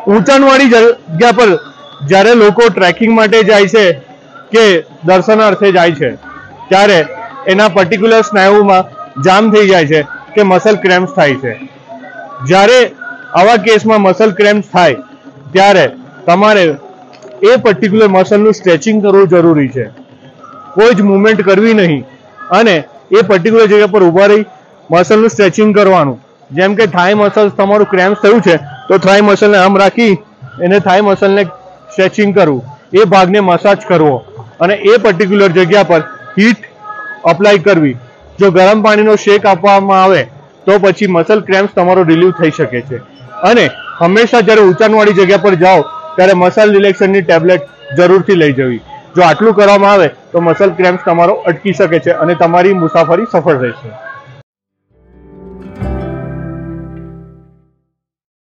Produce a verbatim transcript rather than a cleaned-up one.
ઊંચાણવાળી જગ્યા પર જ્યારે લોકો ટ્રેકિંગ માટે જાય છે કે દર્શનાર્થે જાય છે ત્યારે એના પર્ટિક્યુલર સ્નાયુમાં જામ થઈ જાય છે કે મસલ ક્રેમ્પ્સ થાય છે. જ્યારે આવા કેસમાં મસલ ક્રેમ્પ્સ થાય ત્યારે તમારે એ પર્ટિક્યુલર મસલનું સ્ટ્રેચિંગ કરવું જરૂરી છે. કોઈ જ મુવમેન્ટ કરવી નહીં અને એ પર્ટિક્યુલર જગ્યા પર ઊભા રહી મસલનું સ્ટ્રેચિંગ કરવાનું. જેમ કે થાઈ મસલ તમારું ક્રેમ્પ્સ થયું છે તો થાઈ મસલને આમ રાખી એને થાઈ મસલને સ્ટ્રેચિંગ કરવું, એ ભાગને મસાજ કરવો અને એ પર્ટિક્યુલર જગ્યા પર હીટ અપ્લાય કરવી. જો ગરમ પાણીનો શેક આપવામાં આવે તો પછી મસલ ક્રેમ્પ્સ તમારો રિલીવ થઈ શકે છે. અને હંમેશા જ્યારે ઊંચાણવાળી જગ્યા પર જાઓ ત્યારે મસલ રિલેક્સનની ટેબ્લેટ જરૂરથી લઈ જવી. જો આટલું કરવામાં આવે તો મસલ ક્રેમ્પ્સ તમારો અટકી શકે છે અને તમારી મુસાફરી સફળ રહેશે.